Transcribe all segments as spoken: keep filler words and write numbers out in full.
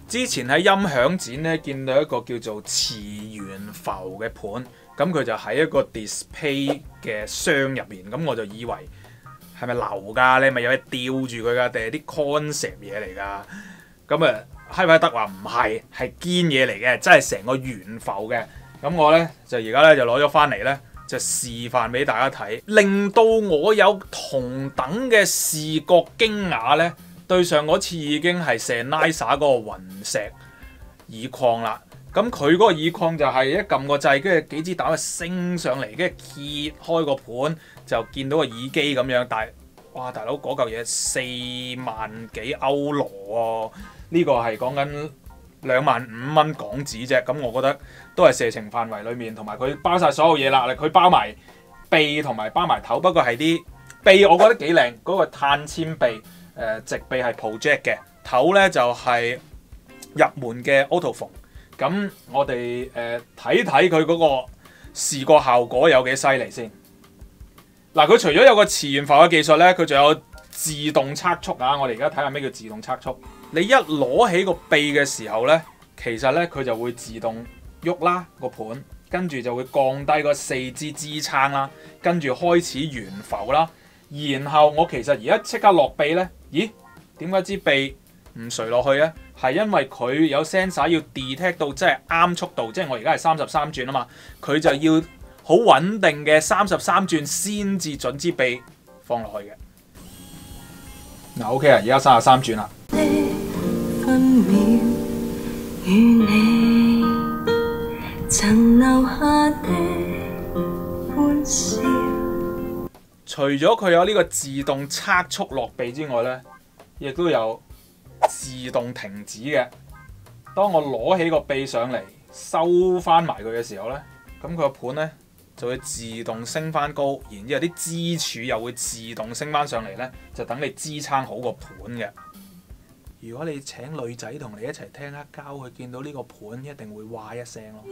之前喺音響展咧見到一個叫做磁懸浮嘅盤，咁佢就喺一個 display 嘅箱入邊，咁我就以為係咪流㗎？你咪有嘢吊住佢㗎，定係啲 concept 嘢嚟㗎？咁啊，Hi-Fi 德話唔係，係堅嘢嚟嘅，真係成個懸浮嘅。咁我咧就而家咧就攞咗翻嚟咧，就示範俾大家睇，令到我有同等嘅視覺驚訝咧。對上嗰次已經係 Sennheiser 嗰個雲石耳礦啦。咁佢嗰個耳礦就係一撳個掣，跟住幾支膽升上嚟，跟住揭開個盤就見到個耳機咁樣。但係哇，大佬嗰嚿嘢四萬幾歐羅喎，呢、這個係講緊兩萬五蚊港紙啫。咁我覺得都係射程範圍裡面，同埋佢包晒所有嘢啦。佢包埋臂同埋包埋頭，不過係啲臂我覺得幾靚，嗰、那個碳纖臂。誒、呃、直臂係 project 嘅，頭咧就係、是、入門嘅 Autophone。咁我哋誒睇睇佢嗰個視覺效果有幾犀利先。嗱，佢除咗有個磁懸浮嘅技術咧，佢仲有自動測速啊！我哋而家睇下咩叫自動測速。你一攞起個臂嘅時候咧，其實咧佢就會自動喐啦個盤，跟住就會降低個四支支撐啦，跟住開始懸浮啦。然後我其實而家即刻落臂咧，咦？點解支臂唔垂落去咧？係因為佢有 sensor 要 detect 到即係啱速度，即係我而家係三十三轉啊嘛，佢就要好穩定嘅三十三轉先至準支臂放落去嘅。嗱 ，OK 啊，而家三十三轉啦。分秒與你曾留下的歡笑。除咗佢有呢個自動測速落臂之外咧，亦都有自動停止嘅。當我攞起個臂上嚟，收翻埋佢嘅時候咧，咁佢個盤咧就會自動升翻高，然之後啲支柱又會自動升翻上嚟咧，就等你支撐好個盤嘅。如果你請女仔同你一齊聽黑膠，佢見到呢個盤一定會哇一聲咯。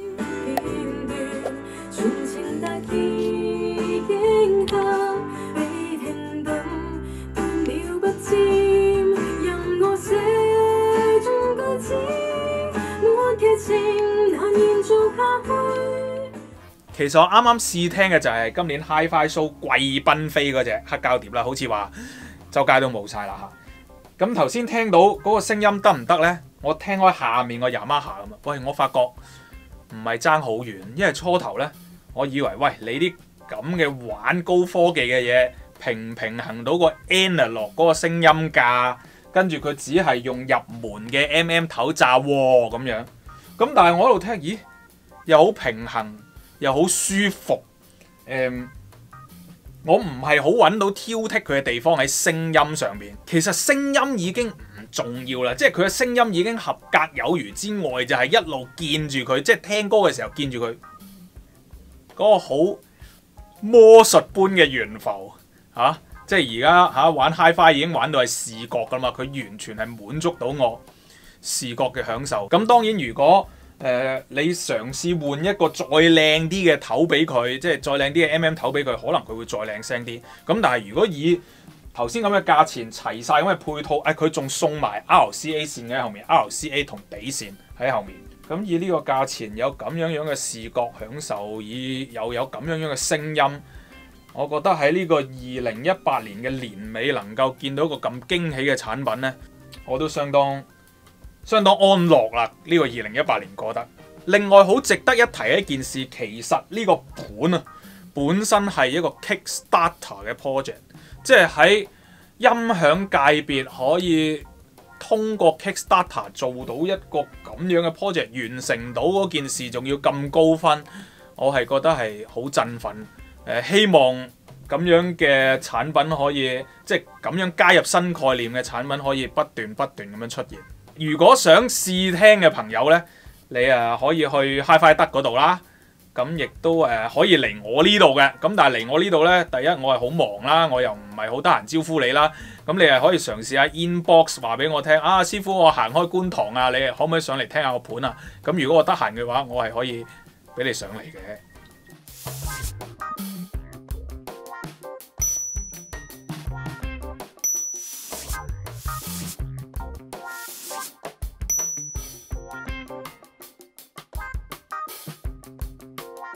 其實我啱啱試聽嘅就係今年 Hi-Fi Show 貴賓飛嗰隻黑膠碟啦，好似話周街都冇晒啦嚇。咁頭先聽到嗰個聲音得唔得呢？我聽開下面個 Yamaha 咁啊，喂，我發覺唔係爭好遠，因為初頭呢，我以為喂你啲咁嘅玩高科技嘅嘢，平唔平衡到個 analog 嗰個聲音架，跟住佢只係用入門嘅 M M 頭罩喎咁樣。咁但係我喺度聽，咦，又好平衡，又好舒服。誒、嗯，我唔係好揾到挑剔佢嘅地方喺聲音上邊。其實聲音已經唔重要啦，即係佢嘅聲音已經合格有餘之外，就係、是、一路見住佢，即係聽歌嘅時候見住佢嗰個好魔術般嘅懸浮嚇、啊。即係而家嚇玩 Hi-Fi 已經玩到係視覺㗎嘛，佢完全係滿足到我視覺嘅享受。咁當然如果誒、呃、你嘗試換一個再靚啲嘅頭俾佢，即係再靚啲嘅 M M 頭俾佢，可能佢會再靚聲啲。咁但係如果以頭先咁嘅價錢齊晒咁嘅配套，誒佢仲送埋 R C A 線喺後面 ，R C A 同底線喺後面。咁以呢個價錢有咁樣樣嘅視覺享受，以又有咁樣樣嘅聲音，我覺得喺呢個二零一八年嘅年尾能夠見到一個咁驚喜嘅產品呢，我都相當相當安樂啦！呢、這個二零一八年過得。另外好值得一提嘅一件事，其實呢個盤啊本身係一個 Kickstarter 嘅 project， 即係喺音響界別可以通過 Kickstarter 做到一個咁樣嘅 project， 完成到嗰件事，仲要咁高分，我係覺得係好振奮。誒、呃，希望咁樣嘅產品可以，即係咁樣加入新概念嘅產品可以不斷不斷咁樣出現。如果想試聽嘅朋友呢，你誒可以去 Hi-Fi 德嗰度啦，咁亦都誒可以嚟我呢度嘅。咁但係嚟我呢度呢，第一我係好忙啦，我又唔係好得閒招呼你啦。咁你係可以嘗試下 inbox 話俾我聽啊，師傅我行開觀塘啊，你可唔可以上嚟聽下個盤啊？咁如果我得閒嘅話，我係可以俾你上嚟嘅。